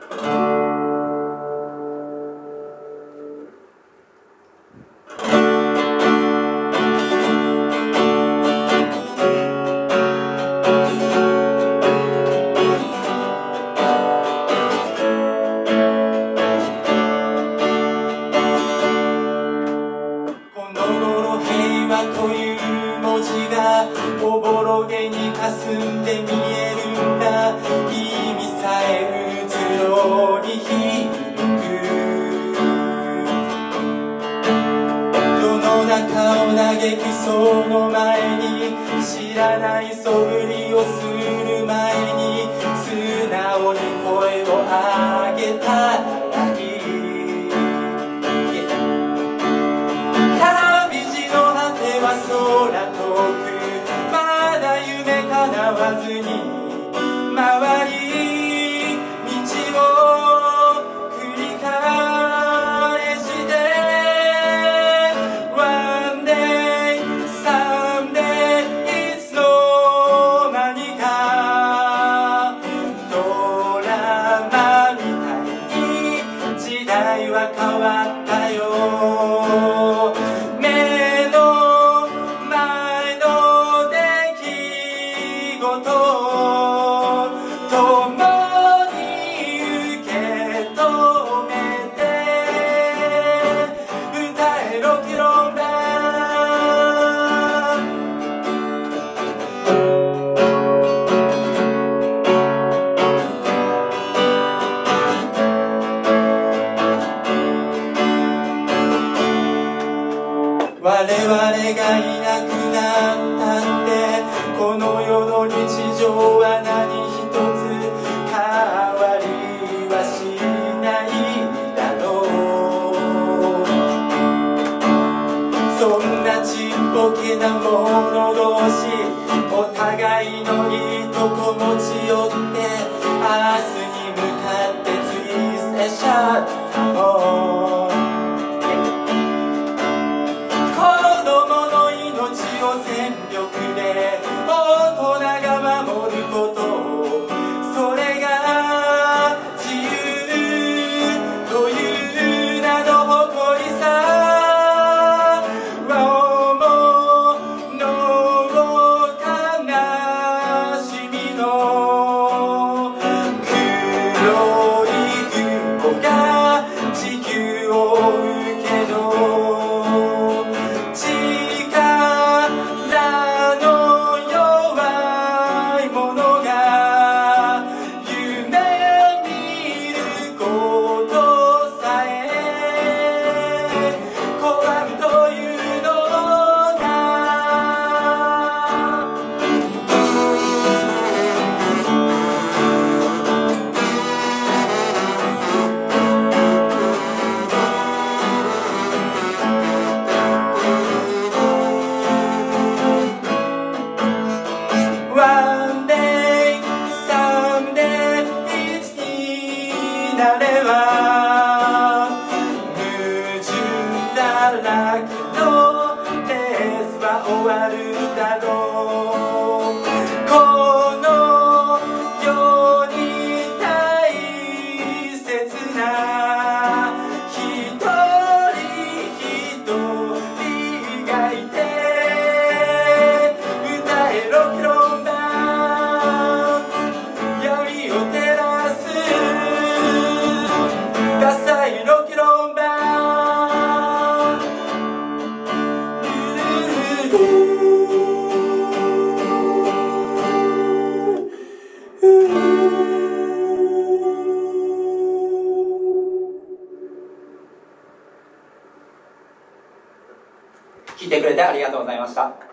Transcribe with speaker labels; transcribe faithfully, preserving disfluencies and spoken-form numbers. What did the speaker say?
Speaker 1: という文字がおぼろげに霞んで見えるんだ。意味さえうつろに響く。世の中を嘆くその前に、知らないそぶりをする前に、素直に声を上げたらいい。空遠くまだ夢叶わずに回り道を繰り返して One day, someday いつの間にかドラマみたいに時代は変わったよ。我々がいなくなったってこの世の日常は何一つ変わりはしないだろう。そんなちっぽけなもの同士お互いのいいとこ持ち寄って明日に向かってツイステしちゃったの。全力で大人が守ること、それが自由という名の誇りさ。思の悲しみの黒い雲が地球を追うけど、One day, someday いつになれば矛盾だらけのレースは終わるだろう。この世に大切な一人一人がいて歌えろケロダサいロケロンバー。聞いてくれてありがとうございました。